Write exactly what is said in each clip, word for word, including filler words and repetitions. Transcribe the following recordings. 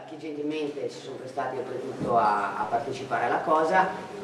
che gentilmente si sono prestati oltretutto a, a partecipare alla cosa,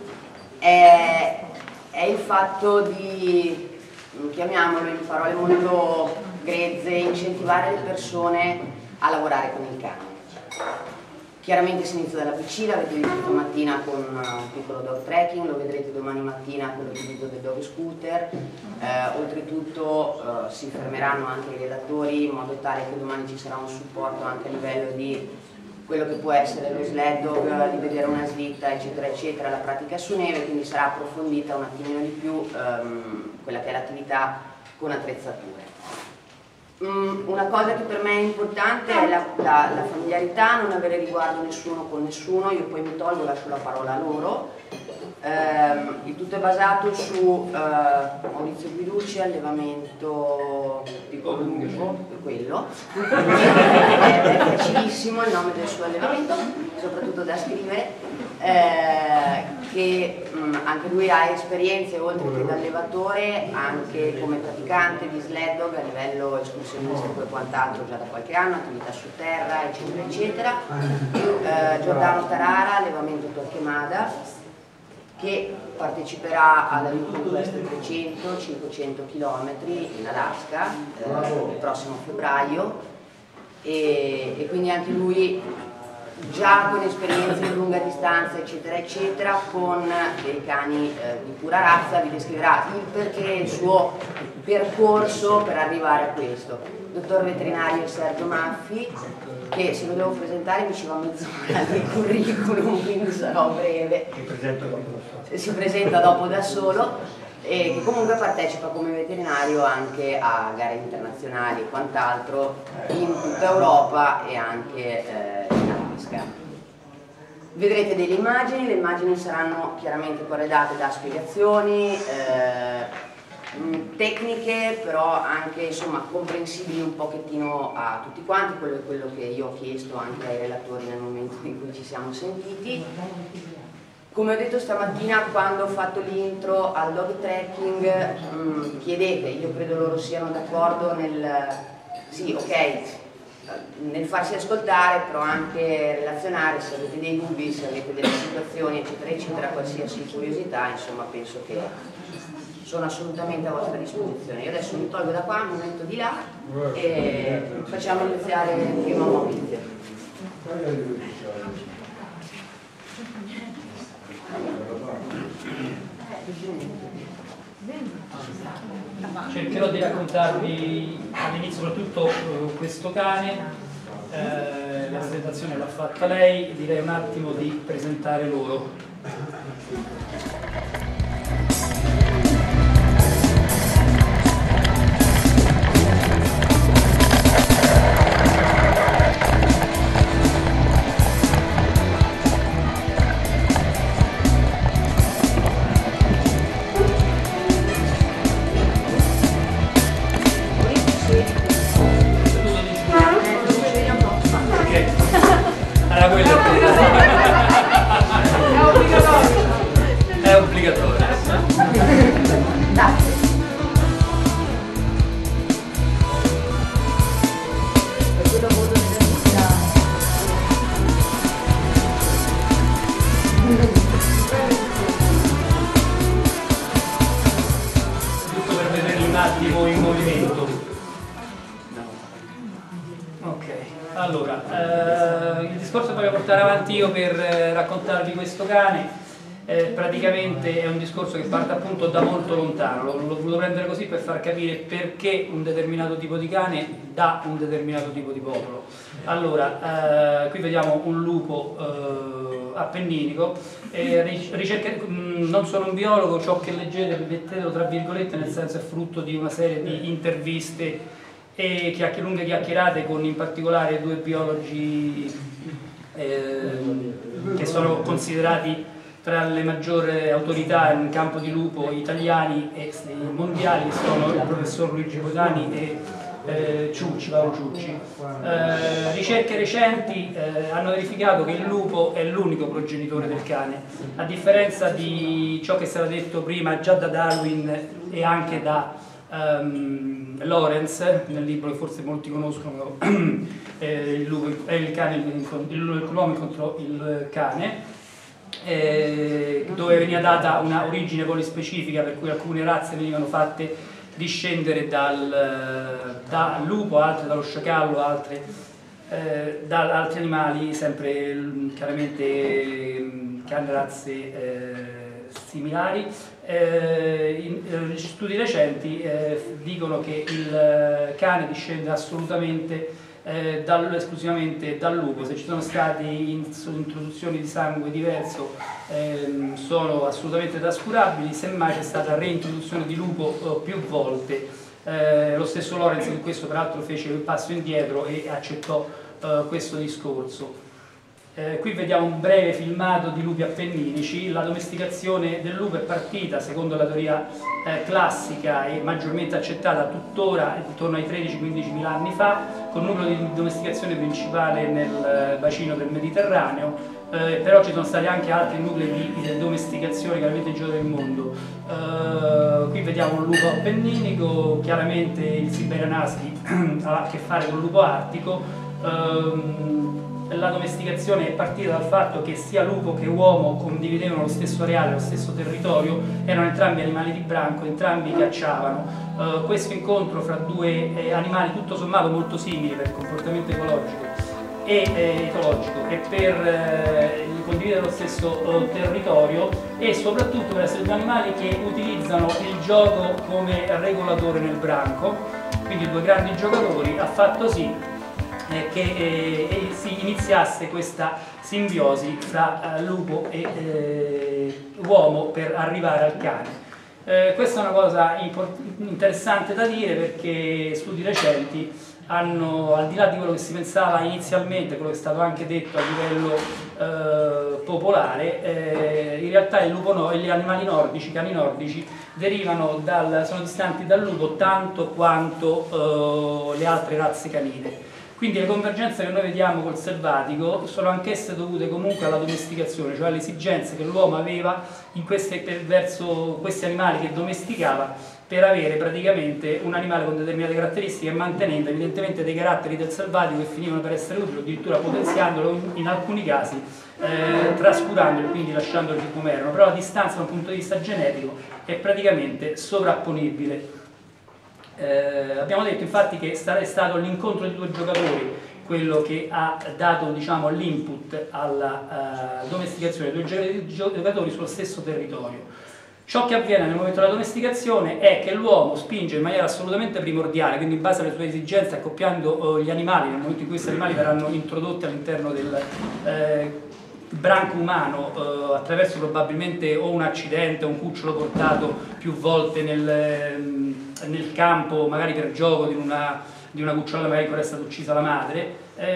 è, è il fatto di, chiamiamolo in parole molto grezze, incentivare le persone a lavorare con il cane. Chiaramente si inizia dalla P C, l'avete visto stamattina con un piccolo dog trekking, lo vedrete domani mattina con l'utilizzo del dog scooter, eh, oltretutto eh, si fermeranno anche i relatori in modo tale che domani ci sarà un supporto anche a livello di quello che può essere lo sled dog, di vedere una slitta eccetera eccetera, la pratica su neve, quindi sarà approfondita un attimino di più ehm, quella che è l'attività con attrezzature. Mm, una cosa che per me è importante è la, la, la familiarità, non avere riguardo nessuno con nessuno, io poi mi tolgo, lascio la parola a loro. Ehm, il tutto è basato su eh, Maurizio Guiducci, allevamento piccolo lungo, quello. è, è facilissimo il nome del suo allevamento, soprattutto da scrivere. Eh, che mh, anche lui ha esperienze oltre che da allevatore anche come praticante di sled dog a livello escursionistico e quant'altro già da qualche anno, attività su terra eccetera eccetera. eh, Giordano Tarara, allevamento Torquemada, che parteciperà alla Yukon Quest trecento cinquecento chilometri in Alaska eh, il prossimo febbraio e, e quindi anche lui già con esperienze di lunga distanza eccetera eccetera, con dei cani eh, di pura razza, vi descriverà il perché, il suo percorso per arrivare a questo. Dottor veterinario Sergio Maffi, che se lo devo presentare mi ci va mezz'ora di curriculum, quindi sarò breve, si presenta dopo da solo e che comunque partecipa come veterinario anche a gare internazionali e quant'altro in tutta Europa e anche eh, in Alaska. Vedrete delle immagini, le immagini saranno chiaramente corredate da spiegazioni eh, tecniche, però anche insomma comprensibili un pochettino a tutti quanti, quello è quello che io ho chiesto anche ai relatori nel momento in cui ci siamo sentiti. Come ho detto stamattina quando ho fatto l'intro al dog trekking, mh, chiedete, io credo loro siano d'accordo nel, sì ok, nel farsi ascoltare, però anche relazionare, se avete dei dubbi, se avete delle situazioni eccetera eccetera, qualsiasi curiosità, insomma penso che sono assolutamente a vostra disposizione. Io adesso mi tolgo da qua, mi metto di là e facciamo iniziare prima Maurizio. Cercherò di raccontarvi all'inizio soprattutto uh, questo cane, eh, la presentazione l'ha fatta lei, direi un attimo di presentare loro. È obbligatorio. Giusto per vederli un attimo in movimento. Ok, allora, eh, il discorso che voglio portare avanti io per eh, raccontarvi questo cane eh, praticamente è un discorso che parte appunto da molto lontano, l'ho voluto prendere così per far capire perché un determinato tipo di cane dà un determinato tipo di popolo. Allora, eh, qui vediamo un lupo eh, appenninico, eh, ricerca, mh, non sono un biologo, ciò che leggete mettetelo tra virgolette, nel senso è frutto di una serie di interviste e chiacchier lunghe chiacchierate con in particolare due biologi eh, che sono considerati tra le maggiori autorità in campo di lupo italiani e mondiali, sono il professor Luigi Codani e eh, Ciucci, Paolo Ciucci. Eh, ricerche recenti eh, hanno verificato che il lupo è l'unico progenitore del cane, a differenza di ciò che è stato detto prima già da Darwin e anche da um, Lorenz, nel libro che forse molti conoscono, eh, il, lupo, eh, il, cane, l'uomo contro il cane, eh, dove veniva data una origine polispecifica per cui alcune razze venivano fatte discendere dal, dal lupo, altre dallo sciacallo, altre eh, da altri animali, sempre chiaramente cane razze eh, similari. Eh, in, in studi recenti eh, dicono che il cane discende assolutamente eh, dal, esclusivamente dal lupo. Se ci sono state introduzioni di sangue diverso eh, sono assolutamente trascurabili, semmai c'è stata reintroduzione di lupo eh, più volte. Eh, lo stesso Lorenz in questo peraltro fece un passo indietro e accettò eh, questo discorso. Eh, qui vediamo un breve filmato di lupi appenninici. La domesticazione del lupo è partita, secondo la teoria eh, classica e maggiormente accettata tuttora, intorno ai tredici quindici mila anni fa, con un nucleo di domesticazione principale nel eh, bacino del Mediterraneo, eh, però ci sono stati anche altri nuclei di, di domesticazione chiaramente in giro del mondo. Eh, qui vediamo un lupo appenninico, chiaramente il Siberian Husky ha a che fare con il lupo artico. Eh, La domesticazione è partita dal fatto che sia lupo che uomo condividevano lo stesso areale, lo stesso territorio, erano entrambi animali di branco, entrambi cacciavano. Uh, questo incontro fra due eh, animali tutto sommato molto simili per comportamento ecologico e eh, etologico e per eh, condividere lo stesso uh, territorio e soprattutto per essere due animali che utilizzano il gioco come regolatore nel branco, quindi due grandi giocatori, ha fatto sì Eh, che eh, si iniziasse questa simbiosi fra eh, lupo e eh, uomo per arrivare al cane. Eh, questa è una cosa interessante da dire perché studi recenti hanno, al di là di quello che si pensava inizialmente, quello che è stato anche detto a livello eh, popolare, eh, in realtà il lupo no, gli animali nordici, i cani nordici, derivano dal, sono distanti dal lupo tanto quanto eh, le altre razze canine. Quindi le convergenze che noi vediamo col selvatico sono anch'esse dovute comunque alla domesticazione, cioè alle esigenze che l'uomo aveva in queste, per, verso questi animali che domesticava per avere praticamente un animale con determinate caratteristiche e mantenendo evidentemente dei caratteri del selvatico che finivano per essere utili, addirittura potenziandolo in, in alcuni casi, eh, trascurandolo, quindi lasciandoli come erano, però la distanza da un punto di vista genetico è praticamente sovrapponibile. Eh, abbiamo detto infatti che è stato l'incontro di due giocatori quello che ha dato, diciamo, l'input alla uh, domesticazione di due giocatori sullo stesso territorio. Ciò che avviene nel momento della domesticazione è che l'uomo spinge in maniera assolutamente primordiale, quindi in base alle sue esigenze, accoppiando uh, gli animali, nel momento in cui questi animali verranno introdotti all'interno del eh, branco umano eh, attraverso probabilmente o un accidente o un cucciolo portato più volte nel, nel campo, magari per gioco di una, di una cucciola magari ancora è stata uccisa la madre,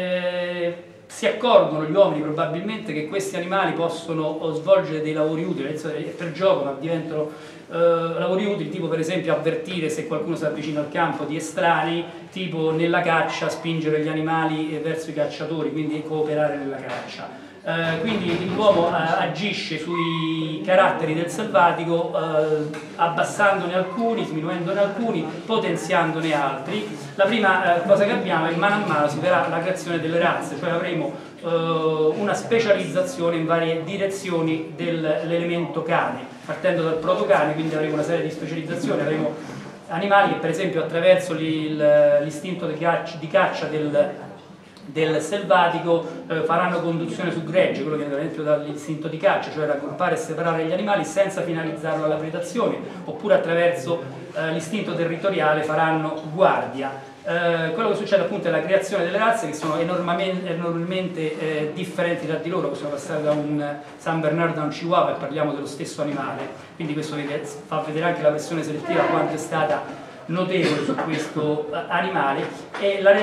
eh, si accorgono gli uomini probabilmente che questi animali possono svolgere dei lavori utili, per gioco, ma diventano eh, lavori utili, tipo per esempio avvertire se qualcuno si avvicina al campo di estranei, tipo nella caccia spingere gli animali verso i cacciatori, quindi cooperare nella caccia. Uh, quindi l'uomo uh, agisce sui caratteri del selvatico uh, abbassandone alcuni, sminuendone alcuni, potenziandone altri. La prima uh, cosa che abbiamo è che mano a mano si verrà la creazione delle razze, cioè avremo uh, una specializzazione in varie direzioni dell'elemento cane, partendo dal protocane, quindi avremo una serie di specializzazioni, avremo animali che per esempio attraverso l'istinto di caccia, di caccia del del selvatico eh, faranno conduzione su gregge, quello che viene per esempio dall'istinto di caccia, cioè raggruppare e separare gli animali senza finalizzarlo alla predazione, oppure attraverso eh, l'istinto territoriale faranno guardia. Eh, quello che succede appunto è la creazione delle razze che sono enormemente, enormemente eh, differenti tra di loro, possiamo passare da un San Bernardo a un Chihuahua e parliamo dello stesso animale, quindi questo fa vedere anche la pressione selettiva quanto è stata notevole su questo animale e la,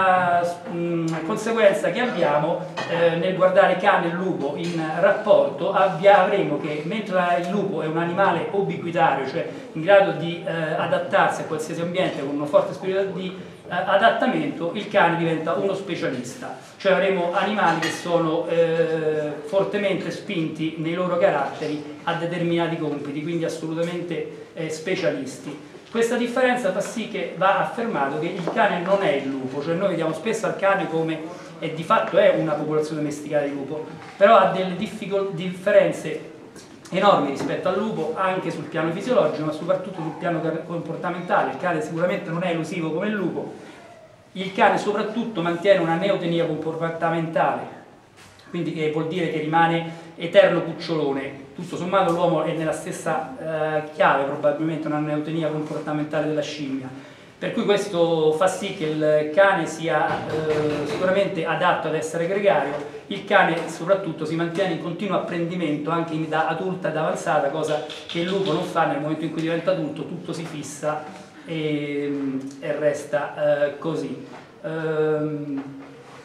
la mh, conseguenza che abbiamo eh, nel guardare cane e lupo in rapporto avremo che mentre il lupo è un animale ubiquitario, cioè in grado di eh, adattarsi a qualsiasi ambiente con uno forte spirito di eh, adattamento, il cane diventa uno specialista, cioè avremo animali che sono eh, fortemente spinti nei loro caratteri a determinati compiti, quindi assolutamente eh, specialisti. Questa differenza fa sì che va affermato che il cane non è il lupo, cioè noi vediamo spesso il cane come, e di fatto è una popolazione domesticata di lupo, però ha delle differenze enormi rispetto al lupo anche sul piano fisiologico, ma soprattutto sul piano comportamentale. Il cane sicuramente non è elusivo come il lupo, il cane soprattutto mantiene una neotenia comportamentale, quindi che vuol dire che rimane eterno cucciolone. Tutto sommato l'uomo è nella stessa eh, chiave, probabilmente una neotenia comportamentale della scimmia, per cui questo fa sì che il cane sia eh, sicuramente adatto ad essere gregario. Il cane soprattutto si mantiene in continuo apprendimento anche in età adulta ed avanzata, cosa che il lupo non fa. Nel momento in cui diventa adulto tutto si fissa e, e resta eh, così. Um,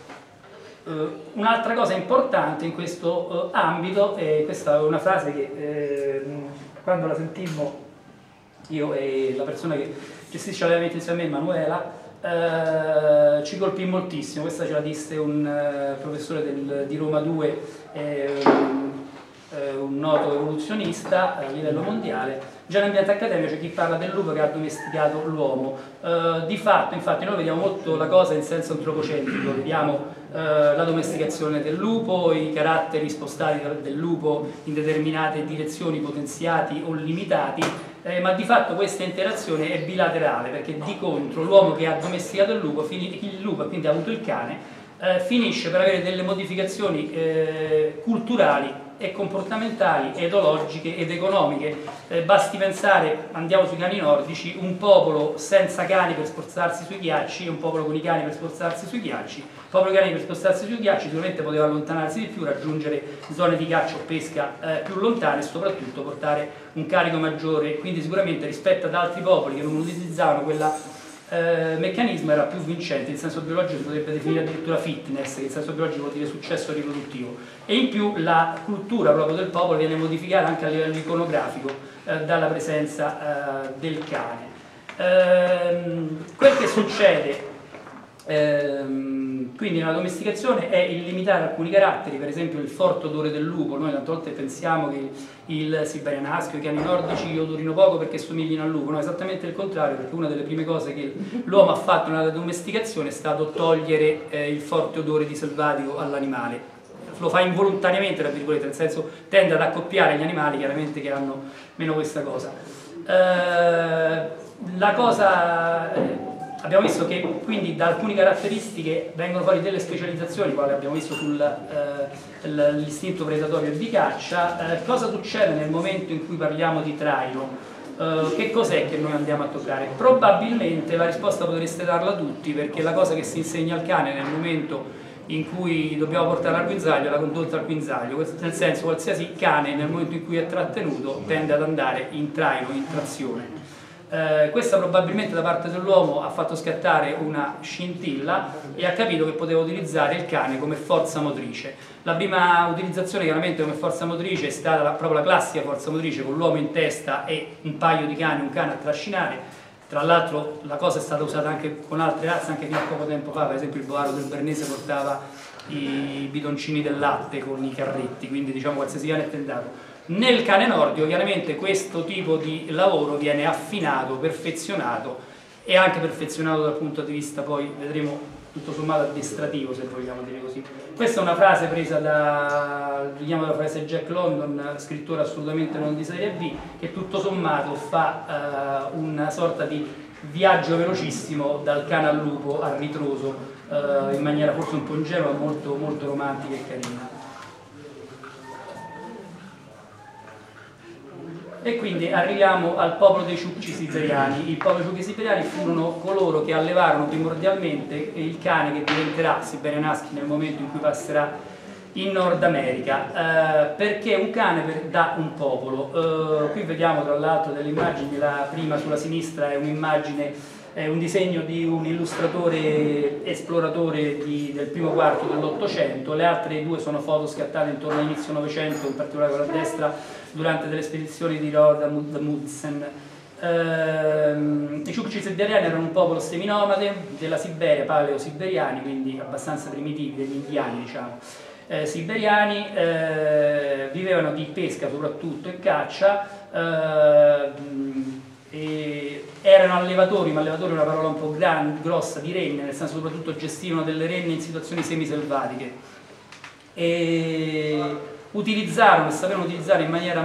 Uh, Un'altra cosa importante in questo uh, ambito, e questa è una frase che eh, quando la sentimmo io e la persona che gestisce l'allenamento insieme a me, Manuela, uh, ci colpì moltissimo. Questa ce la disse un uh, professore del, di Roma due, eh, un, eh, un noto evoluzionista a livello mondiale. Già nell'ambiente accademico c'è chi parla del lupo che ha domesticato l'uomo. Uh, di fatto, infatti, noi vediamo molto la cosa in senso antropocentrico, vediamo Uh, la domesticazione del lupo, i caratteri spostati del lupo in determinate direzioni, potenziati o limitati, eh, ma di fatto questa interazione è bilaterale, perché di contro l'uomo che ha domesticato il lupo, il lupo e quindi ha avuto il cane, eh, finisce per avere delle modificazioni eh, culturali e comportamentali, etologiche ed economiche. Eh, basti pensare, andiamo sui cani nordici, un popolo senza cani per spostarsi sui ghiacci e un popolo con i cani per spostarsi sui ghiacci. Il popolo con i cani per spostarsi sui ghiacci sicuramente poteva allontanarsi di più, raggiungere zone di caccia o pesca eh, più lontane e soprattutto portare un carico maggiore, quindi sicuramente rispetto ad altri popoli che non utilizzavano quella Eh, meccanismo era più vincente. Il senso biologico si potrebbe definire addirittura fitness, che il senso biologico vuol dire successo riproduttivo, e in più la cultura proprio del popolo viene modificata anche a livello iconografico eh, dalla presenza eh, del cane. Ehm, quel che succede ehm, quindi nella domesticazione è il limitare alcuni caratteri, per esempio il forte odore del lupo. Noi tante volte pensiamo che il Siberian Husky o i cani nordici odorino poco perché somigliano al lupo, no, esattamente il contrario, perché una delle prime cose che l'uomo ha fatto nella domesticazione è stato togliere eh, il forte odore di selvatico all'animale. Lo fa involontariamente, tra virgolette, nel senso tende ad accoppiare gli animali chiaramente che hanno meno questa cosa. Eh, la cosa... Eh, Abbiamo visto che quindi da alcune caratteristiche vengono fuori delle specializzazioni, quale abbiamo visto sull'istinto eh, predatorio e di caccia. Eh, cosa succede nel momento in cui parliamo di traino? Eh, che cos'è che noi andiamo a toccare? Probabilmente la risposta potreste darla tutti, perché la cosa che si insegna al cane nel momento in cui dobbiamo portare al guinzaglio è la condotta al guinzaglio, nel senso qualsiasi cane nel momento in cui è trattenuto tende ad andare in traino, in trazione. Eh, questa probabilmente da parte dell'uomo ha fatto scattare una scintilla e ha capito che poteva utilizzare il cane come forza motrice. La prima utilizzazione chiaramente come forza motrice è stata la, proprio la classica forza motrice, con l'uomo in testa e un paio di cani, un cane a trascinare. Tra l'altro la cosa è stata usata anche con altre razze anche fino a poco tempo fa, per esempio il boaro del Bernese portava i bidoncini del latte con i carretti, quindi diciamo qualsiasi cane è tentato. Nel cane nordico chiaramente questo tipo di lavoro viene affinato, perfezionato e anche perfezionato dal punto di vista, poi vedremo, tutto sommato addestrativo, se vogliamo dire così. Questa è una frase presa da, vediamo la frase Jack London, scrittore assolutamente non di serie B, che tutto sommato fa uh, una sorta di viaggio velocissimo dal cane al lupo al ritroso, uh, in maniera forse un po' ingenua, molto, molto romantica e carina. E quindi arriviamo al popolo dei ciucci siberiani. Il popolo dei ciucci siberiani furono coloro che allevarono primordialmente il cane che diventerà Siberian Husky nel momento in cui passerà in Nord America, eh, perché un cane per, da un popolo. Eh, qui vediamo tra l'altro delle immagini, la prima sulla sinistra è un'immagine, è un disegno di un illustratore esploratore di, del primo quarto dell'Ottocento, le altre due sono foto scattate intorno all'inizio Novecento, in particolare quella a destra durante delle spedizioni di Roald Amundsen. Ehm, I ciucci siberiani erano un popolo seminomade della Siberia, paleo-siberiani, quindi abbastanza primitivi, degli indiani diciamo. Eh, siberiani, eh, vivevano di pesca soprattutto e caccia, eh, e erano allevatori, ma allevatori è una parola un po' gran, grossa, di renne, nel senso soprattutto gestivano delle renne in situazioni semiselvatiche. E utilizzarono e sapevano utilizzare in maniera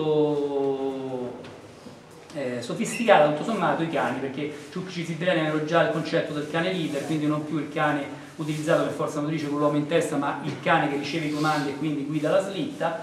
molto eh, sofisticata, tutto sommato, i cani, perché i ciucci siberiani avevano già il concetto del cane leader, quindi non più il cane utilizzato per forza motrice con l'uomo in testa, ma il cane che riceve i comandi e quindi guida la slitta,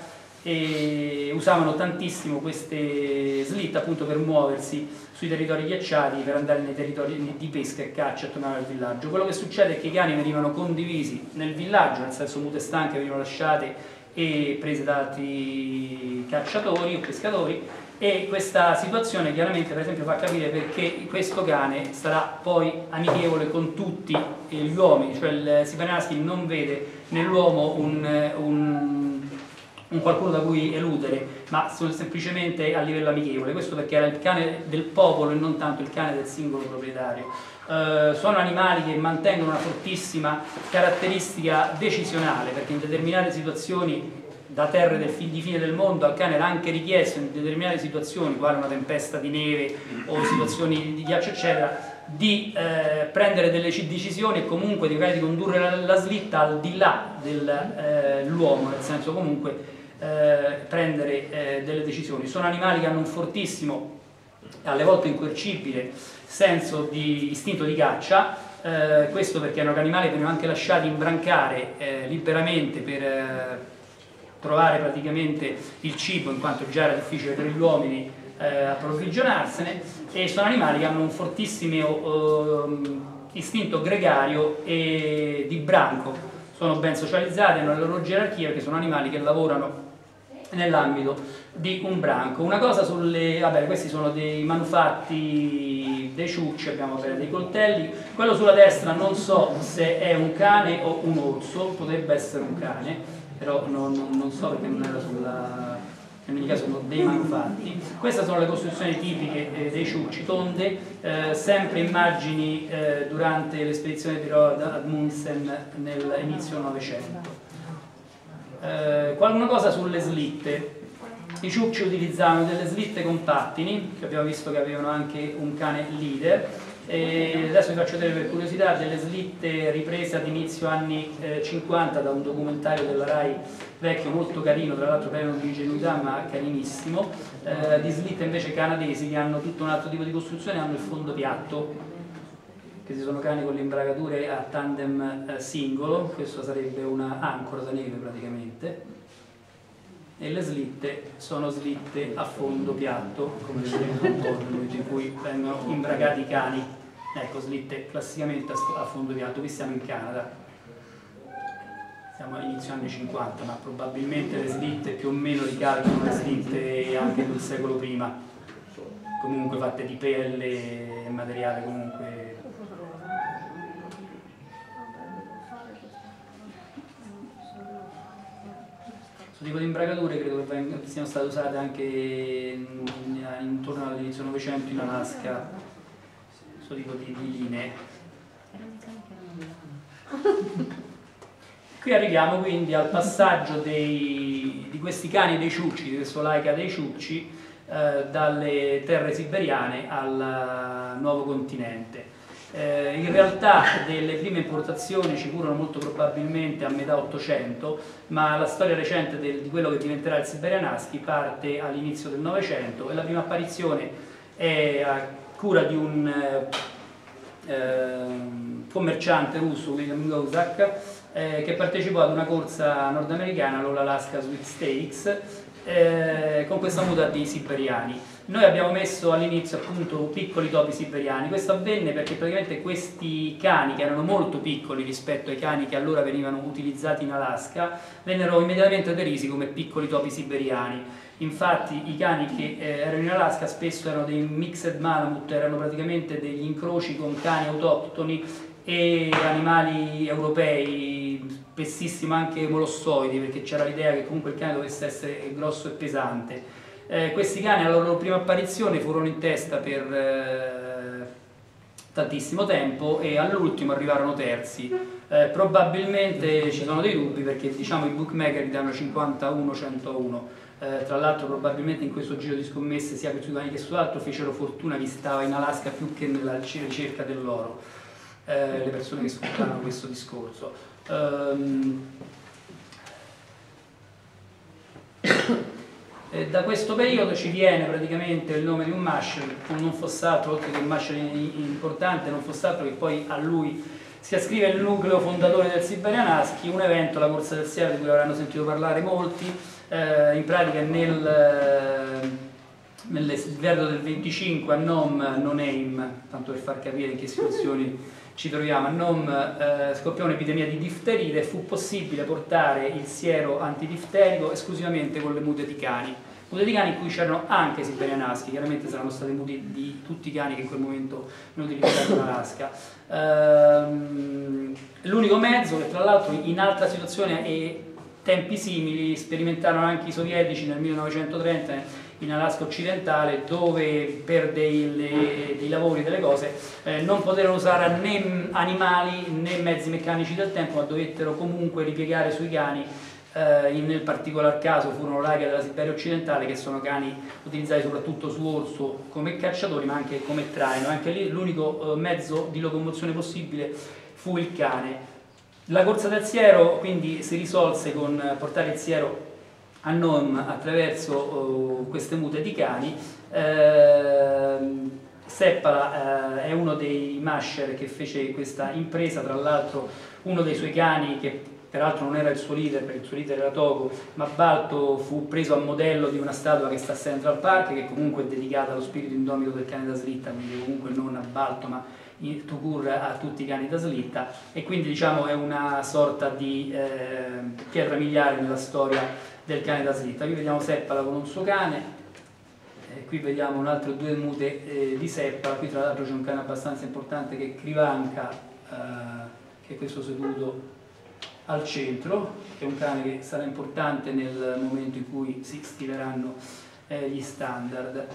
e usavano tantissimo queste slitte appunto per muoversi sui territori ghiacciati, per andare nei territori di pesca e caccia e tornare al villaggio. Quello che succede è che i cani venivano condivisi nel villaggio, nel senso mute stanche venivano lasciate e prese da altri cacciatori o pescatori, e questa situazione chiaramente per esempio fa capire perché questo cane sarà poi amichevole con tutti gli uomini, cioè il Siberian Husky non vede nell'uomo un, un, un qualcuno da cui eludere, ma semplicemente a livello amichevole. Questo perché era il cane del popolo e non tanto il cane del singolo proprietario. Uh, sono animali che mantengono una fortissima caratteristica decisionale, perché in determinate situazioni da terre del fi di fine del mondo al cane era anche richiesto in determinate situazioni, quale una tempesta di neve o situazioni di ghiaccio eccetera, di eh, prendere delle decisioni e comunque di, di condurre la, la slitta al di là dell'uomo, eh, nel senso comunque eh, prendere eh, delle decisioni. Sono animali che hanno un fortissimo, alle volte incoercibile, senso di istinto di caccia, eh, questo perché erano animali che venivano anche lasciati imbrancare eh, liberamente per eh, trovare praticamente il cibo, in quanto già era difficile per gli uomini eh, approvvigionarsene, e sono animali che hanno un fortissimo eh, istinto gregario e di branco, sono ben socializzati, hanno la loro gerarchia perché sono animali che lavorano nell'ambito di un branco. Una cosa sulle, vabbè, questi sono dei manufatti dei ciucci, abbiamo bene dei coltelli, quello sulla destra non so se è un cane o un orso, potrebbe essere un cane, però non, non so perché non era sulla... in ogni caso sono dei manufatti. Queste sono le costruzioni tipiche eh, dei ciucci, tonde, eh, sempre immagini eh, durante le spedizioni di Roald Amundsen nell'inizio Novecento. Eh, qualcuna cosa sulle slitte. I ciucci utilizzavano delle slitte con pattini, che abbiamo visto che avevano anche un cane leader, e adesso vi faccio vedere per curiosità delle slitte riprese ad inizio anni eh, cinquanta da un documentario della Rai vecchio, molto carino, tra l'altro pieno di ingenuità ma carinissimo, eh, di slitte invece canadesi che hanno tutto un altro tipo di costruzione, hanno il fondo piatto, che si sono cani con le imbragature a tandem eh, singolo, questo sarebbe una ancora da neve praticamente, e le slitte sono slitte a fondo piatto, come vedete un po', in cui vengono imbragati i cani. Ecco, slitte classicamente a fondo piatto. Qui siamo in Canada, siamo all'inizio anni cinquanta, ma probabilmente le slitte più o meno ricalcano le slitte anche del secolo prima, comunque fatte di pelle e materiale comunque. Questo tipo di imbragature credo che siano state usate anche in, in, intorno all'inizio del Novecento in Alaska, questo tipo di, di linee. Qui arriviamo quindi al passaggio dei, di questi cani dei ciucci, di questo Laika dei ciucci, eh, dalle terre siberiane al nuovo continente. Eh, in realtà delle prime importazioni ci furono molto probabilmente a metà Ottocento, ma la storia recente del, di quello che diventerà il Siberian Husky parte all'inizio del Novecento, e la prima apparizione è a cura di un eh, commerciante russo, William Gozak, eh, che partecipò ad una corsa nordamericana, l'Alaska Sweepstakes, eh, con questa muta di siberiani. Noi abbiamo messo all'inizio appunto piccoli topi siberiani. Questo avvenne perché praticamente questi cani, che erano molto piccoli rispetto ai cani che allora venivano utilizzati in Alaska, vennero immediatamente derisi come piccoli topi siberiani. Infatti i cani che eh, erano in Alaska spesso erano dei mixed malamute, erano praticamente degli incroci con cani autoctoni e animali europei, spessissimo anche molossoidi, perché c'era l'idea che comunque il cane dovesse essere grosso e pesante. Eh, questi cani alla loro prima apparizione furono in testa per eh, tantissimo tempo, e all'ultimo arrivarono terzi, eh, Eh, probabilmente ci sono dei dubbi perché diciamo i bookmaker gli danno cinquantuno centouno, eh, tra l'altro probabilmente in questo giro di scommesse sia sui cani che su altro fecero fortuna chi stava in Alaska più che nella ricerca dell'oro, eh, le persone che sfruttavano questo discorso. Um, E da questo periodo ci viene praticamente il nome di un masher, non fosse altro, oltre che un masher importante, non fosse altro che poi a lui si ascrive il nucleo fondatore del Siberian Husky, un evento, la Corsa del Sierra, di cui avranno sentito parlare molti, eh, in pratica nel, nell'inverno del venticinque a Nome, Noneim, tanto per far capire in che situazioni ci troviamo, a Nome eh, scoppiò un'epidemia di difterite e fu possibile portare il siero antidifterico esclusivamente con le mute di cani. Mute di cani in cui c'erano anche Siberian Husky, chiaramente saranno state mute di tutti i cani che in quel momento non utilizzavano in Alaska. Ehm, L'unico mezzo che tra l'altro in altra situazione e tempi simili sperimentarono anche i sovietici nel millenovecentotrenta in Alaska occidentale, dove per dei, le, dei lavori, delle cose, eh, non poterono usare né animali né mezzi meccanici del tempo, ma dovettero comunque ripiegare sui cani. Eh, nel particolar caso furono raghe della Siberia occidentale, che sono cani utilizzati soprattutto su orso come cacciatori, ma anche come traino. Anche lì l'unico eh, mezzo di locomozione possibile fu il cane. La corsa del siero quindi si risolse con portare il siero a Nome attraverso uh, queste mute di cani. Eh, Seppala eh, è uno dei masher che fece questa impresa, tra l'altro uno dei suoi cani, che peraltro non era il suo leader, perché il suo leader era Togo, ma Balto, fu preso a modello di una statua che sta a Central Park, che comunque è dedicata allo spirito indomito del cane da slitta, quindi comunque non a Balto ma in Tukur a tutti i cani da slitta, e quindi diciamo è una sorta di eh, pietra miliare nella storia del cane da slitta. Qui vediamo Seppala con un suo cane, eh, qui vediamo un altro due mute eh, di Seppala. Qui tra l'altro c'è un cane abbastanza importante che è Krivanka, eh, che è questo seduto al centro, che è un cane che sarà importante nel momento in cui si stileranno eh, gli standard.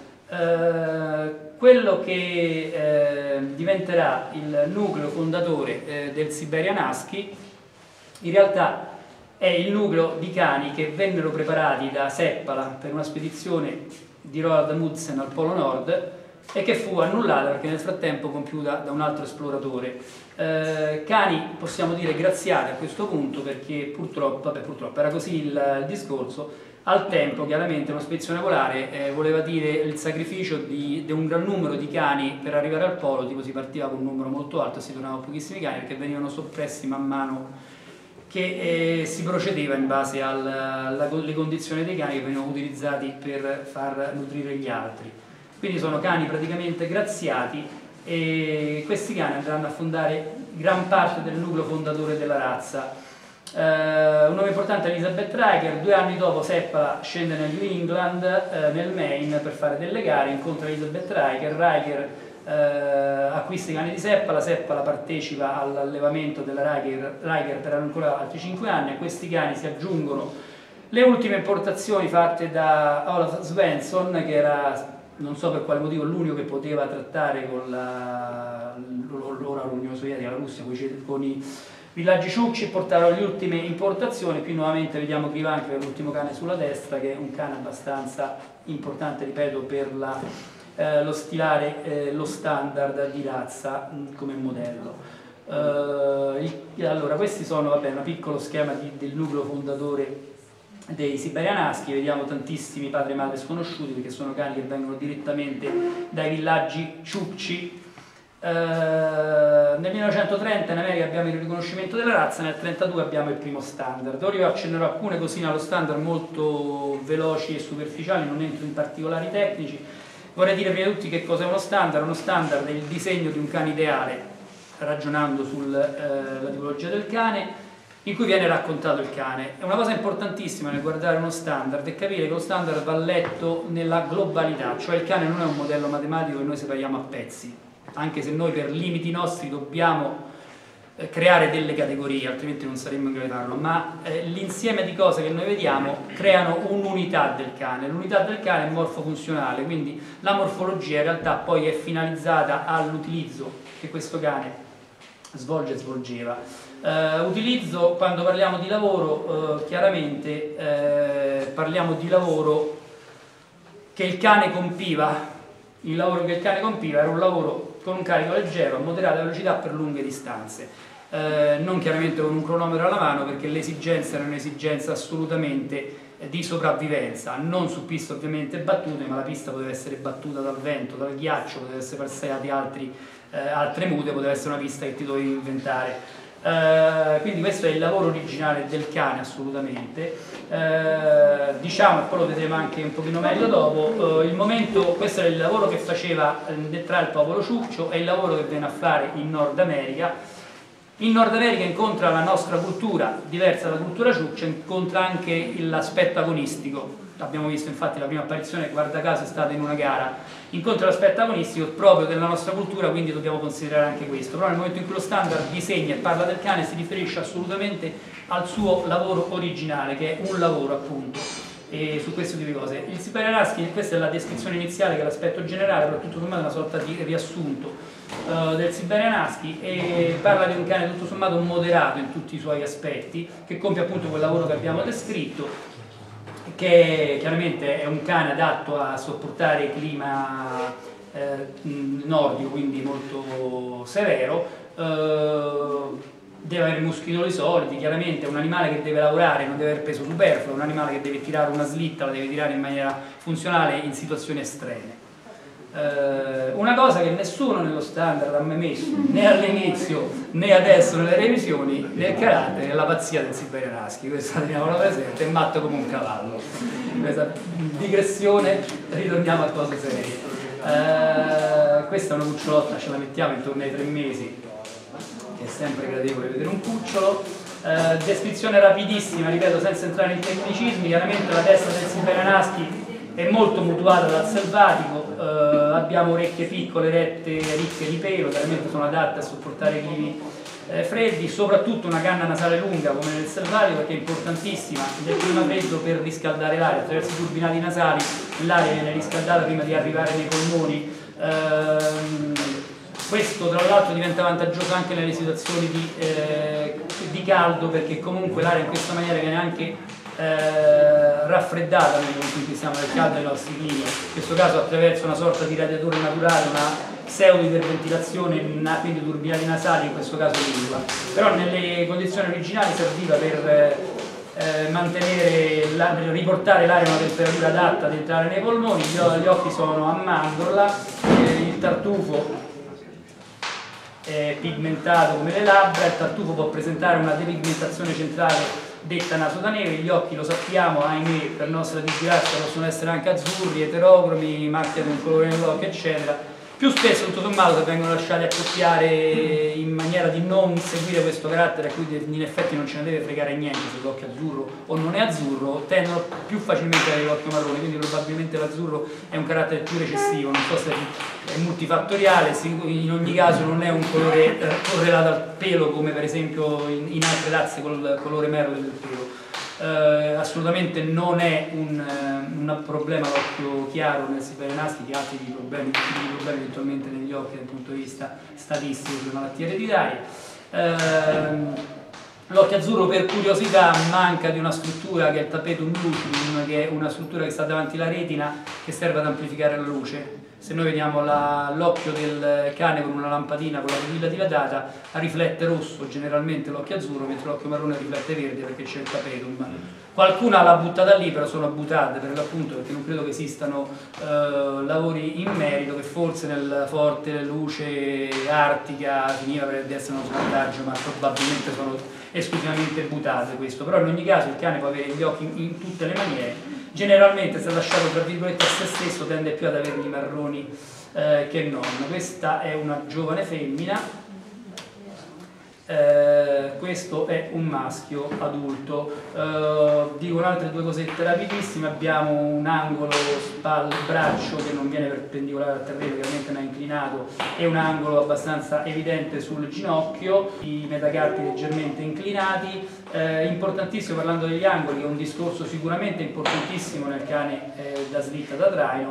Eh, quello che eh, diventerà il nucleo fondatore eh, del Siberian Husky in realtà è il nucleo di cani che vennero preparati da Seppala per una spedizione di Roald Amundsen al Polo Nord e che fu annullata perché nel frattempo compiuta da un altro esploratore. Eh, cani, possiamo dire, graziati a questo punto, perché purtroppo, vabbè, purtroppo era così il, il discorso. Al tempo chiaramente una spedizione polare eh, voleva dire il sacrificio di, di un gran numero di cani per arrivare al polo, tipo si partiva con un numero molto alto e si tornavano pochissimi cani perché venivano soppressi man mano che eh, si procedeva in base alle condizioni dei cani che venivano utilizzati per far nutrire gli altri. Quindi sono cani praticamente graziati e questi cani andranno a fondare gran parte del nucleo fondatore della razza. Eh, un nome importante è Elizabeth Riker. Due anni dopo Seppala scende nel New England, eh, nel Maine, per fare delle gare, incontra Elizabeth Riker. Riker eh, acquista i cani di Seppala, Seppala partecipa all'allevamento della Riker, Riker per ancora altri cinque anni. A questi cani si aggiungono le ultime importazioni fatte da Olaf Svensson, che era, non so per quale motivo, l'unico che poteva trattare con la, l'ora l'Unione Sovietica, la Russia, con i villaggi Chukchi, portarono le ultime importazioni. Qui nuovamente vediamo Krivanka, che è l'ultimo cane sulla destra, che è un cane abbastanza importante, ripeto, per la, eh, lo stilare eh, lo standard di razza mh, come modello. Uh, il, allora, questi sono, vabbè, un piccolo schema di, del nucleo fondatore dei Siberian Husky. Vediamo tantissimi padri e madre sconosciuti, perché sono cani che vengono direttamente dai villaggi Chukchi. Uh, nel millenovecentotrenta in America abbiamo il riconoscimento della razza, nel millenovecentotrentadue abbiamo il primo standard. Ora io accennerò alcune cosine allo standard molto veloci e superficiali, non entro in particolari tecnici. Vorrei dire prima di tutti che cos'è uno standard. Uno standard è il disegno di un cane ideale, ragionando sulla eh, tipologia del cane, in cui viene raccontato il cane. È una cosa importantissima nel guardare uno standard è capire che lo standard va letto nella globalità, cioè il cane non è un modello matematico che noi separiamo a pezzi, anche se noi per limiti nostri dobbiamo eh, creare delle categorie, altrimenti non saremmo in grado di farlo, ma eh, l'insieme di cose che noi vediamo creano un'unità del cane. L'unità del cane è morfofunzionale, quindi la morfologia in realtà poi è finalizzata all'utilizzo che questo cane svolge e svolgeva. Uh, utilizzo, quando parliamo di lavoro, uh, chiaramente uh, parliamo di lavoro che il cane compiva. Il lavoro che il cane compiva era un lavoro con un carico leggero a moderata velocità per lunghe distanze, uh, non chiaramente con un cronometro alla mano, perché l'esigenza era un'esigenza assolutamente di sopravvivenza, non su piste ovviamente battute, ma la pista poteva essere battuta dal vento, dal ghiaccio, poteva essere passati altri, uh, altre mute, poteva essere una pista che ti dovevi inventare. Uh, quindi questo è il lavoro originale del cane, assolutamente. Uh, diciamo, e poi lo vedremo anche un pochino meglio dopo, uh, il momento, questo è il lavoro che faceva uh, tra il popolo ciuccio, è il lavoro che viene a fare in Nord America. In Nord America incontra la nostra cultura, diversa dalla cultura ciuccia, incontra anche l'aspetto agonistico. Abbiamo visto infatti la prima apparizione, guarda caso, è stata in una gara, incontra l'aspetto agonistico proprio della nostra cultura, quindi dobbiamo considerare anche questo. Però nel momento in cui lo standard disegna e parla del cane si riferisce assolutamente al suo lavoro originale, che è un lavoro appunto, e su questo tipo di cose. Il Siberian Husky, questa è la descrizione iniziale, che è l'aspetto generale, però tutto sommato è una sorta di riassunto uh, del Siberian Husky, e parla di un cane tutto sommato moderato in tutti i suoi aspetti, che compie appunto quel lavoro che abbiamo descritto, che chiaramente è un cane adatto a sopportare il clima eh, nordico, quindi molto severo, eh, deve avere muscoli solidi, chiaramente è un animale che deve lavorare, non deve avere peso superfluo, è un animale che deve tirare una slitta, la deve tirare in maniera funzionale in situazioni estreme. Uh, una cosa che nessuno nello standard ha mai messo, né all'inizio né adesso nelle revisioni, nel carattere, è la pazzia del Siberian Husky. Questa teniamola presente, è matto come un cavallo. Questa digressione, ritorniamo a cose serie. Uh, questa è una cucciolotta, ce la mettiamo intorno ai tre mesi, che è sempre gradevole vedere un cucciolo. Uh, descrizione rapidissima, ripeto, senza entrare in tecnicismi. Chiaramente la testa del Siberian Husky è molto mutuata dal selvatico, eh, abbiamo orecchie piccole, rette, ricche di pelo, chiaramente sono adatte a sopportare i climi eh, freddi, soprattutto una canna nasale lunga come nel selvatico, perché è importantissima nel clima freddo per riscaldare l'aria. Attraverso i turbinati nasali l'aria viene riscaldata prima di arrivare nei polmoni. Ehm, questo tra l'altro diventa vantaggioso anche nelle situazioni di, eh, di caldo, perché comunque l'aria in questa maniera viene anche Eh, raffreddata nel momento in cui siamo nel caldo dei nostri climi, in questo caso attraverso una sorta di radiatore naturale, una pseudo iperventilazione, quindi turbinati nasali, in questo caso lingua. Però nelle condizioni originali serviva per eh, mantenere la, per riportare l'aria a una temperatura adatta ad entrare nei polmoni. Gli occhi sono a mandorla, eh, il tartufo è pigmentato come le labbra, il tartufo può presentare una depigmentazione centrale detta naso da neve. Gli occhi, lo sappiamo, ahimè, per nostra disgrazia possono essere anche azzurri, eterocromi, macchia di un colore nell'occhio, eccetera. Più spesso, tutto sommato, se vengono lasciati accoppiare in maniera di non seguire questo carattere a cui in effetti non ce ne deve fregare niente se l'occhio è azzurro o non è azzurro, tendono più facilmente ad avere l'occhio marrone, quindi probabilmente l'azzurro è un carattere più recessivo, non so se è multifattoriale, in ogni caso non è un colore correlato al pelo come per esempio in, in altre razze col colore merle del pelo. Uh, assolutamente non è un, uh, un problema l'occhio chiaro nel Siberian Husky, che ha altri problemi, problemi eventualmente negli occhi dal punto di vista statistico sulle malattie ereditarie. Uh, l'occhio azzurro, per curiosità, manca di una struttura che è il tapetum lucidum, che è una struttura che sta davanti alla retina, che serve ad amplificare la luce. Se noi vediamo l'occhio del cane con una lampadina con la pupilla dilatata, riflette rosso generalmente l'occhio azzurro, mentre l'occhio marrone riflette verde perché c'è il tapetum. Qualcuna l'ha buttata lì, però sono buttate per l'appunto, perché non credo che esistano eh, lavori in merito, che forse nel forte luce artica finiva per essere uno svantaggio, ma probabilmente sono esclusivamente buttate questo. Però in ogni caso il cane può avere gli occhi in, in tutte le maniere. Generalmente, se lasciato tra virgolette a se stesso, tende più ad averli marroni eh, che non. Questa è una giovane femmina, eh, questo è un maschio adulto. Eh, dico altre due cosette rapidissime. Abbiamo un angolo spalle-braccio che non viene perpendicolare al terreno, chiaramente non è inclinato, e un angolo abbastanza evidente sul ginocchio, i metacarpi leggermente inclinati. Eh, importantissimo, parlando degli angoli, che è un discorso sicuramente importantissimo nel cane eh, da slitta da traino,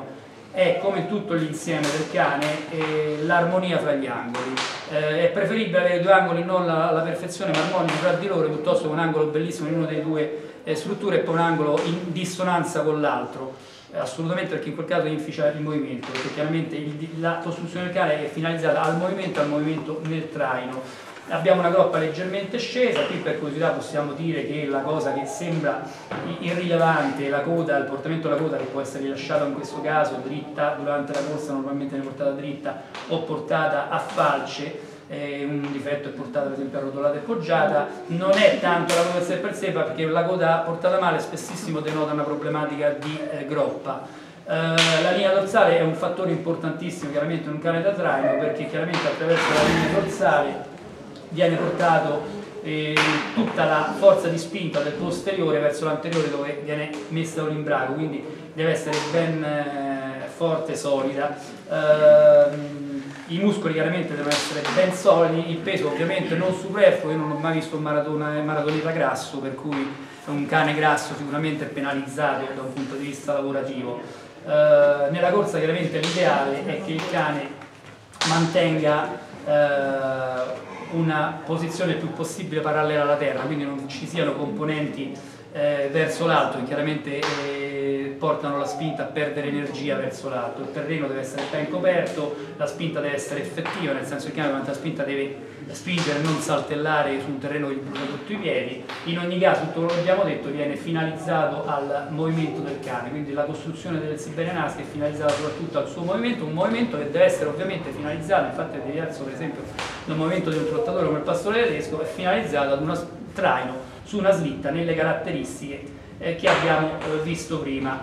è, come tutto l'insieme del cane, eh, l'armonia fra gli angoli. Eh, è preferibile avere due angoli non alla perfezione ma armonici fra di loro, piuttosto che un angolo bellissimo in una delle due eh, strutture e poi un angolo in dissonanza con l'altro. Eh, assolutamente, perché in quel caso inficia il movimento, perché chiaramente il, la costruzione del cane è finalizzata al movimento, al movimento nel traino. Abbiamo una groppa leggermente scesa, qui per curiosità possiamo dire che la cosa che sembra irrilevante, la coda, il portamento della coda, che può essere rilasciata in questo caso dritta durante la corsa, normalmente viene portata dritta o portata a falce, eh, un difetto è portata per esempio arrotolata e poggiata, non è tanto la coda per sé, perché la coda portata male spessissimo denota una problematica di eh, groppa. Uh, la linea dorsale è un fattore importantissimo chiaramente in un cane da traino, perché chiaramente attraverso la linea dorsale viene portato eh, tutta la forza di spinta del posteriore verso l'anteriore dove viene messa l'imbrago, quindi deve essere ben eh, forte e solida. Uh, i muscoli chiaramente devono essere ben solidi, il peso ovviamente non superfluo. Io non ho mai visto un maratona, maratoneta grasso, per cui un cane grasso sicuramente è penalizzato da un punto di vista lavorativo. Uh, nella corsa chiaramente l'ideale è che il cane mantenga uh, una posizione il più possibile parallela alla terra, quindi non ci siano componenti eh, verso l'alto che chiaramente eh, portano la spinta a perdere energia verso l'alto. Il terreno deve essere ben coperto, la spinta deve essere effettiva, nel senso che il cane durante la spinta deve spingere e non saltellare su un terreno che gli brucia sotto i piedi. In ogni caso, tutto quello che abbiamo detto viene finalizzato al movimento del cane, quindi la costruzione del Siberian Husky è finalizzata soprattutto al suo movimento, un movimento che deve essere ovviamente finalizzato, infatti è diverso per esempio dal movimento di un trottatore come il pastore tedesco, è finalizzato ad uno traino su una slitta nelle caratteristiche eh, che abbiamo eh, visto prima,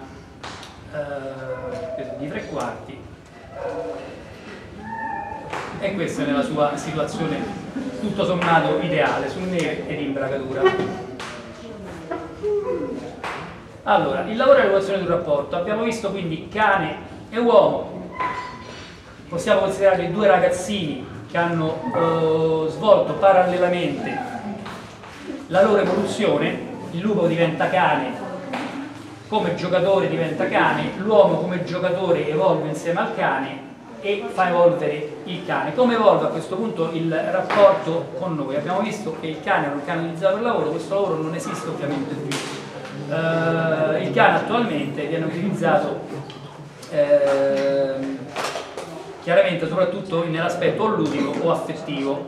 eh, di tre quarti. E questa è nella sua situazione tutto sommato ideale, su neve ed imbragatura. Allora, il lavoro e l'evoluzione di un rapporto. Abbiamo visto quindi cane e uomo, possiamo considerarli due ragazzini che hanno eh, svolto parallelamente la loro evoluzione. Il lupo diventa cane, come giocatore diventa cane, l'uomo come giocatore evolve insieme al cane e fa evolvere il cane. Come evolve a questo punto il rapporto con noi? Abbiamo visto che il cane è un cane utilizzato per lavoro, questo lavoro non esiste ovviamente più. Uh, il cane attualmente viene utilizzato eh, chiaramente soprattutto nell'aspetto o ludico o affettivo.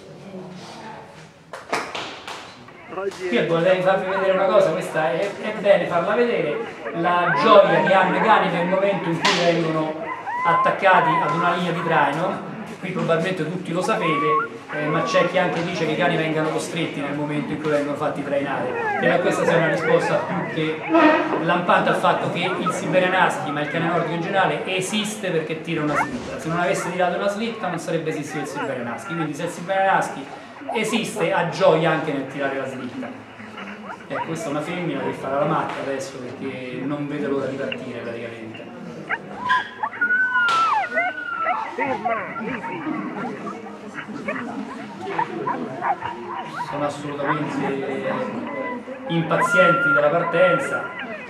Qui vorrei farvi vedere una cosa, questa è, è bene farla vedere, la gioia che hanno i cani nel momento in cui vengono attaccati ad una linea di traino. Qui probabilmente tutti lo sapete, eh, ma c'è chi anche dice che i cani vengano costretti nel momento in cui vengono fatti trainare. Credo che questa sia una risposta più che lampante al fatto che il Siberian Husky, ma il cane nordico in generale, esiste perché tira una slitta. Se non avesse tirato una slitta non sarebbe esistito il Siberian Husky, quindi se il Siberian Husky esiste ha gioia anche nel tirare la slitta. Eh, questa è una femmina che farà la matta adesso perché non vede l'ora di partire praticamente. Sono assolutamente impazienti della partenza.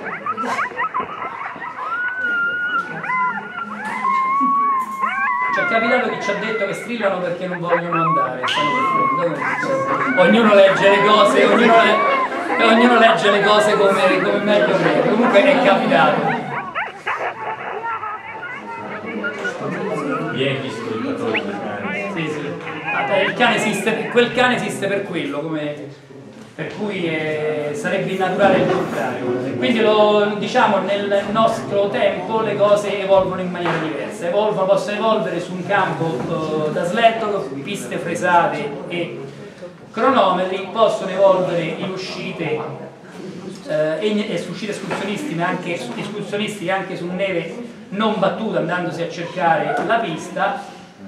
Ci è capitato che ci ha detto che strillano perché non vogliono andare, stanno ognuno legge le cose, ognuno, le, ognuno legge le cose come, come meglio crede. Comunque è capitato. Vieni sfruttatore del cane. Sì, sì. Il cane esiste, quel cane esiste per quello, come, per cui è, sarebbe innaturale il contrario. Quindi lo, diciamo nel nostro tempo le cose evolvono in maniera diversa, evolvono, possono evolvere su un campo uh, da sletto, piste fresate e cronometri, possono evolvere in uscite eh, e, e su uscite escursionistiche, ma anche, escursionistiche anche su neve non battuta, andandosi a cercare la pista.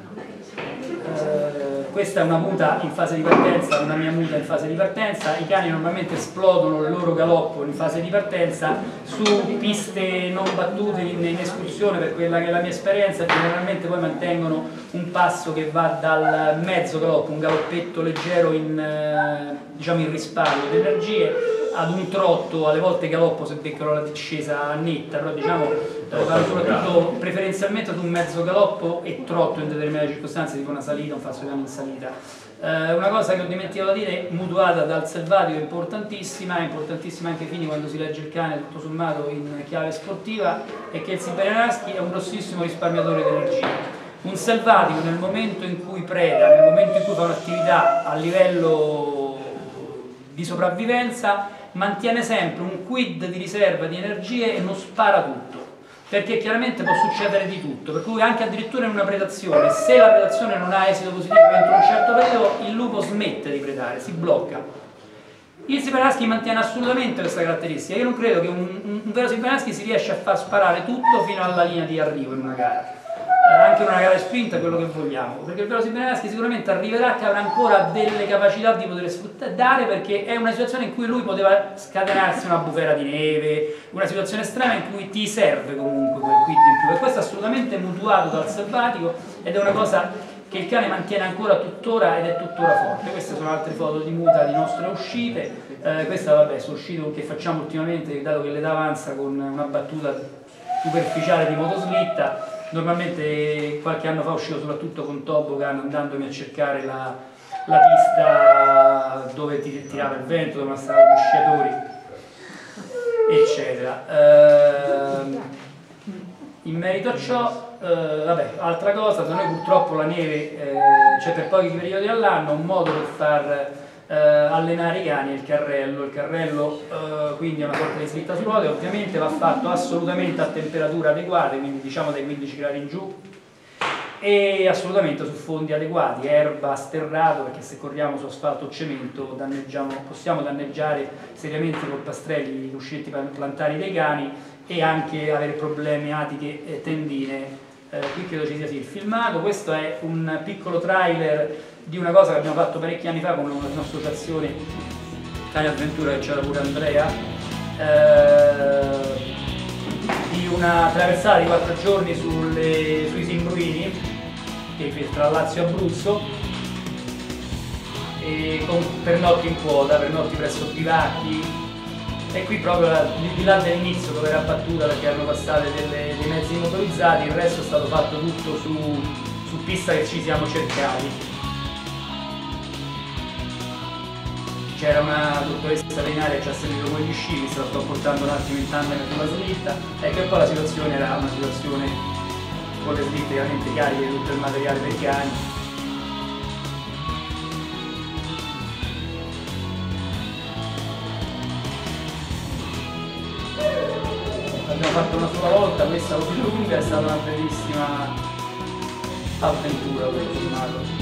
Eh, questa è una muta in fase di partenza, una mia muta in fase di partenza. I cani normalmente esplodono il loro galoppo in fase di partenza su piste non battute in, in escursione, per quella che è la mia esperienza. Generalmente poi mantengono un passo che va dal mezzo galoppo, un galoppetto leggero in, eh, diciamo in risparmio di energie, ad un trotto, alle volte galoppo se beccano la discesa netta, però diciamo vado soprattutto preferenzialmente ad un mezzo galoppo e trotto in determinate circostanze, tipo una salita, un falso cane in salita. Eh, una cosa che ho dimenticato di dire, mutuata dal selvatico, è importantissima, è importantissima anche ai fini quando si legge il cane tutto sommato in chiave sportiva, è che il Siberian Husky è un grossissimo risparmiatore di energia. Un selvatico nel momento in cui preda, nel momento in cui fa un'attività a livello di sopravvivenza, mantiene sempre un quid di riserva di energie e non spara tutto, perché chiaramente può succedere di tutto, per cui anche addirittura in una predazione, se la predazione non ha esito positivo entro un certo periodo, il lupo smette di predare, si blocca. Il Siberian Husky mantiene assolutamente questa caratteristica. Io non credo che un, un, un vero Siberian Husky si riesca a far sparare tutto fino alla linea di arrivo in una gara. Anche una gara spinta, quello che vogliamo, perché il vero Siberian Husky sicuramente arriverà che avrà ancora delle capacità di poter sfruttare, perché è una situazione in cui lui poteva scatenarsi una bufera di neve, una situazione estrema in cui ti serve comunque quel quid in più, e questo è assolutamente mutuato dal selvatico ed è una cosa che il cane mantiene ancora tuttora ed è tuttora forte. Queste sono altre foto di muta di nostre uscite, eh, questa vabbè sono uscite che facciamo ultimamente, dato che l'età avanza, con una battuta superficiale di motoslitta. Normalmente qualche anno fa uscivo soprattutto con toboggan, andandomi a cercare la, la pista dove ti tirava il vento, dove stavano gli sciatori, eccetera. Eh, in merito a ciò, eh, vabbè, altra cosa, da noi purtroppo la neve eh, c'è per pochi periodi all'anno, un modo per far eh, allenare i cani è il carrello. Il carrello eh, quindi è una sorta di slitta su ruote, ovviamente va fatto assolutamente a temperature adeguate, quindi diciamo dai quindici gradi in giù, e assolutamente su fondi adeguati, erba, sterrato, perché se corriamo su asfalto o cemento danneggiamo, possiamo danneggiare seriamente col pastrelli i cuscinetti plantari dei cani e anche avere problemi atiche e tendine. Eh, qui credo ci sia sì il filmato. Questo è un piccolo trailer di una cosa che abbiamo fatto parecchi anni fa con un'associazione Cani Avventura, che c'era pure Andrea, eh, di una traversata di quattro giorni sulle, sui Simbruini, che tra Lazio e Abruzzo, e con pernotti in quota, pernotti presso bivacchi. E qui proprio di là dell'inizio, dove era battuta perché erano passate delle, dei mezzi motorizzati, il resto è stato fatto tutto su, su pista che ci siamo cercati. C'era una dottoressa veterinaria che ci ha seguito con gli sci, se la sto portando un attimo in tandem sulla slitta, e che poi la situazione era una situazione con le slitte chiaramente cariche di tutto il materiale per i cani. L'abbiamo fatto una sola volta, questa così lunga, è stata una bellissima avventura, tutto sommato.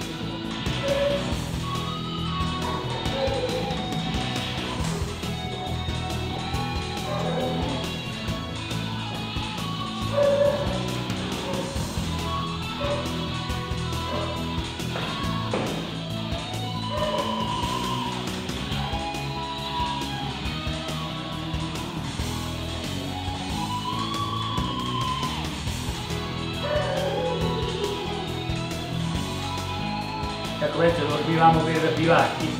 Ecco, vedete, lo ordinavamo per bivacchi.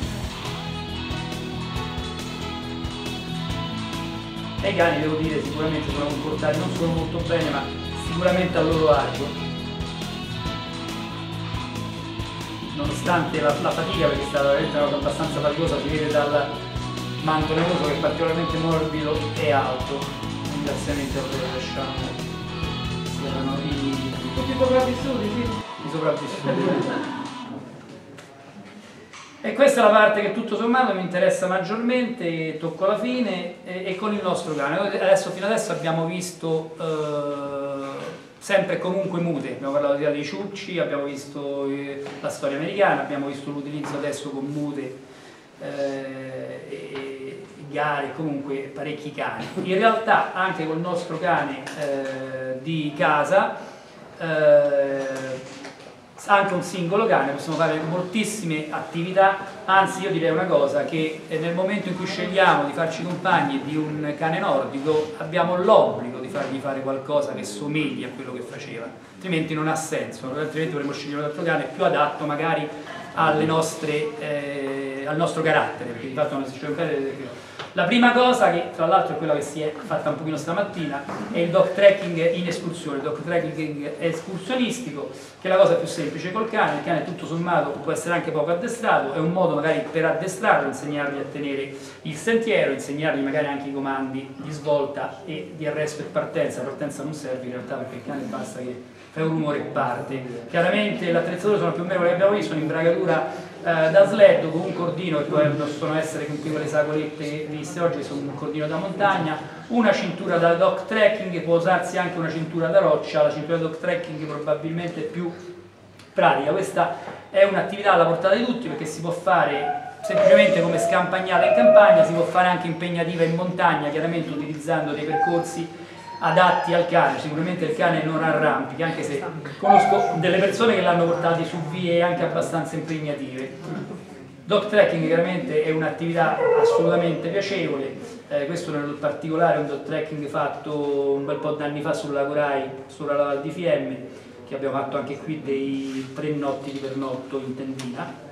E i cani, devo dire, sicuramente sono comportati non solo molto bene, ma sicuramente a loro agio. Nonostante la, la fatica, perché è stata veramente una cosa abbastanza faticosa, si vede dal manto nevoso che è particolarmente morbido e alto. Ringraziamenti a loro, lasciamo. Siano i, tutti sopravvissuti, sì. i sopravvissuti. E questa è la parte che tutto sommato mi interessa maggiormente, tocco alla fine, e, e con il nostro cane. Adesso, fino adesso abbiamo visto eh, sempre e comunque mute, abbiamo parlato di dei ciucci, abbiamo visto eh, la storia americana, abbiamo visto l'utilizzo adesso con mute, eh, e gare, comunque parecchi cani. In realtà anche col nostro cane eh, di casa, eh, anche un singolo cane, possiamo fare moltissime attività, anzi io direi una cosa, che nel momento in cui scegliamo di farci compagni di un cane nordico abbiamo l'obbligo di fargli fare qualcosa che somigli a quello che faceva, altrimenti non ha senso, altrimenti dovremmo scegliere un altro cane più adatto magari alle nostre, eh, al nostro carattere, perché di fatto non si sceglie un cane La prima cosa, che tra l'altro è quella che si è fatta un pochino stamattina, è il dog tracking in escursione, il dog tracking escursionistico, che è la cosa più semplice col cane. Il cane tutto sommato può essere anche poco addestrato, è un modo magari per addestrarlo, insegnargli a tenere il sentiero, insegnargli magari anche i comandi di svolta e di arresto e partenza. Partenza non serve in realtà, perché il cane basta che fa un rumore e parte. Chiaramente le attrezzature sono più o meno quelle che abbiamo visto, un'imbragatura eh, da sled con un cordino, che poi possono essere con quelle sacolette viste oggi, sono un cordino da montagna, una cintura da dog trekking, può usarsi anche una cintura da roccia. La cintura da dog trekking probabilmente è più pratica. Questa è un'attività alla portata di tutti, perché si può fare semplicemente come scampagnata in campagna, si può fare anche impegnativa in montagna, chiaramente utilizzando dei percorsi adatti al cane. Sicuramente il cane non arrampica, anche se conosco delle persone che l'hanno portati su vie anche abbastanza impegnative. Dog trekking chiaramente è un'attività assolutamente piacevole, eh, questo nel particolare è un dog trekking fatto un bel po' di anni fa sulla Corai, sulla D F M, che abbiamo fatto anche qui dei tre notti di pernotto in tendina.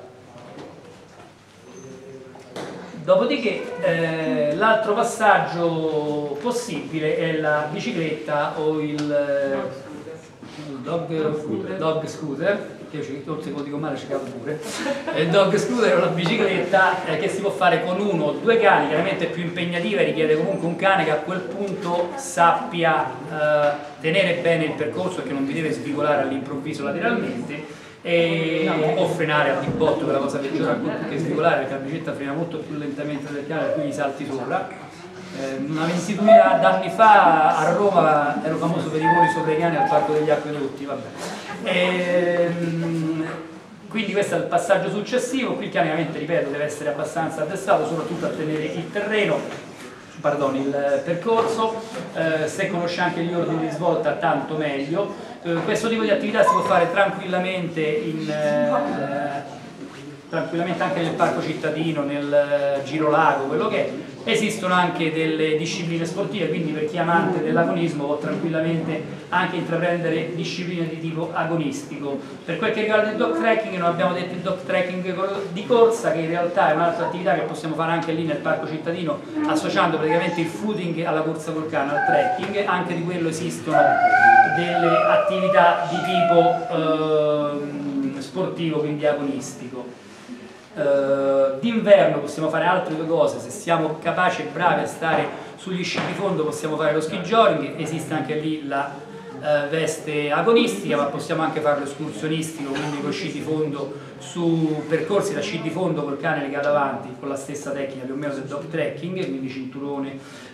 Dopodiché eh, l'altro passaggio possibile è la bicicletta o il, il dog, dog scooter, che io ci, forse lo dico male, ci cavo pure, il dog scooter o la bicicletta eh, che si può fare con uno o due cani. Chiaramente è più impegnativa e richiede comunque un cane che a quel punto sappia eh, tenere bene il percorso e che non vi deve svicolare all'improvviso lateralmente, e o frenare a di botto, che è la cosa peggiore ancora che svicolare, perché la bicicletta frena molto più lentamente del cane, per cui gli salti sopra. Eh, una ventina d'anni fa a Roma ero famoso per i voli sopra i cani al Parco degli Acquedotti, vabbè. E, quindi questo è il passaggio successivo. Qui il cane, ovviamente, ripeto, deve essere abbastanza addestrato, soprattutto a tenere il terreno, pardon, il percorso, eh, se conosce anche gli ordini di svolta tanto meglio. Eh, questo tipo di attività si può fare tranquillamente, in, eh, tranquillamente anche nel parco cittadino, nel eh, girolago, quello che è. Esistono anche delle discipline sportive, quindi per chi è amante dell'agonismo può tranquillamente anche intraprendere discipline di tipo agonistico. Per quel che riguarda il dog trekking, non abbiamo detto il dog trekking di corsa, che in realtà è un'altra attività che possiamo fare anche lì nel parco cittadino, associando praticamente il footing alla corsa col cane, al trekking. Anche di quello esistono delle attività di tipo eh, sportivo, quindi agonistico. Uh, d'inverno possiamo fare altre due cose: se siamo capaci e bravi a stare sugli sci di fondo possiamo fare lo ski jogging, esiste anche lì la uh, veste agonistica, ma possiamo anche farlo escursionistico, quindi con sci di fondo su percorsi da sci di fondo col cane legato avanti, con la stessa tecnica più o meno del dog trekking, quindi cinturone,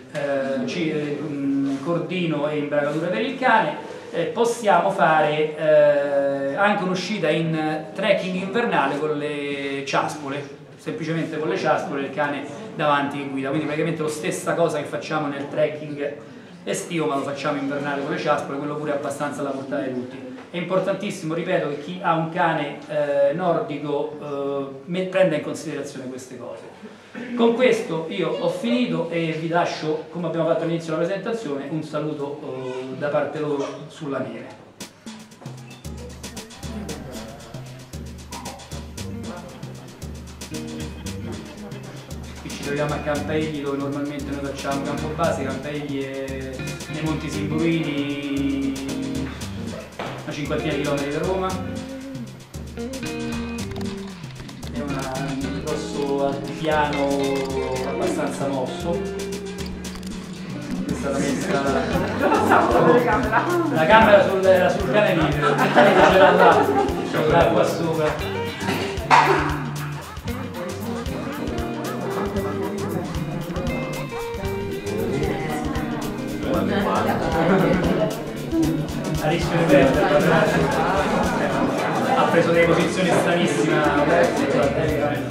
uh, cordino e imbragatura per il cane. Eh, possiamo fare eh, anche un'uscita in trekking invernale con le ciaspole, semplicemente con le ciaspole, il cane davanti che guida, quindi praticamente la stessa cosa che facciamo nel trekking estivo, ma lo facciamo invernale con le ciaspole, quello pure è abbastanza alla portata di tutti. È importantissimo, ripeto, che chi ha un cane eh, nordico eh, prenda in considerazione queste cose. Con questo io ho finito e vi lascio, come abbiamo fatto all'inizio della presentazione, un saluto eh, da parte loro sulla neve. Qui ci troviamo a Campaegli, dove normalmente noi facciamo campo base. Campaegli è nei Monti Simburini, una cinquantina di chilometri da Roma. Un grosso altipiano abbastanza mosso. Questa è la messa, la camera sul, sul cane libero, il cane ce l'ha là, c'è l'acqua sopra. A rischio di perdere, ha preso delle posizioni stranissime.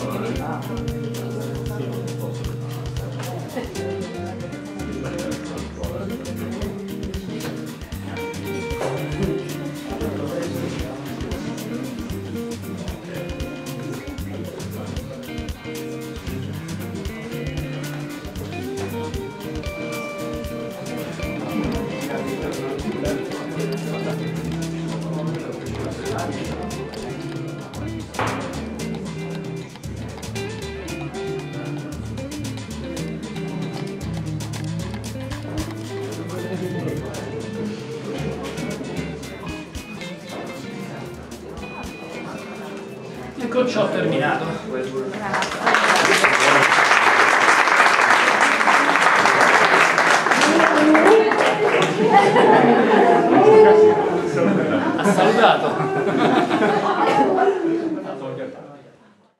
con ciò ho terminato. Ha salutato.